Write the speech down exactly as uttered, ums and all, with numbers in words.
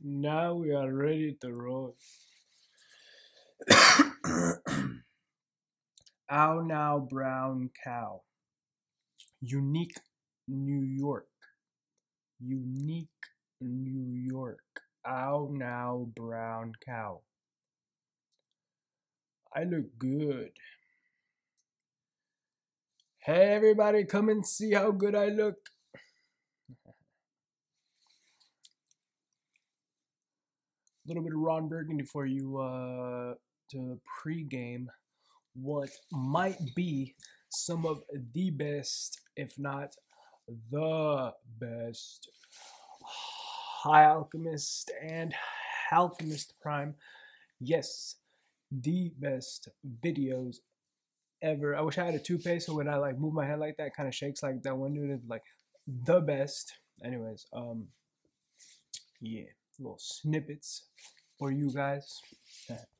Now we are ready to roll. Ow now, brown cow. Unique New York. Unique New York. Ow now, brown cow. I look good. Hey, everybody, come and see how good I look. A little bit of Ron Burgundy for you uh, to pregame what might be some of the best, if not the best, High Alchemist and Alchemist Prime. Yes, the best videos ever. I wish I had a toupee so when I like move my head like that, kind of shakes like that one dude. Is like the best. Anyways, um, yeah, little snippets for you guys.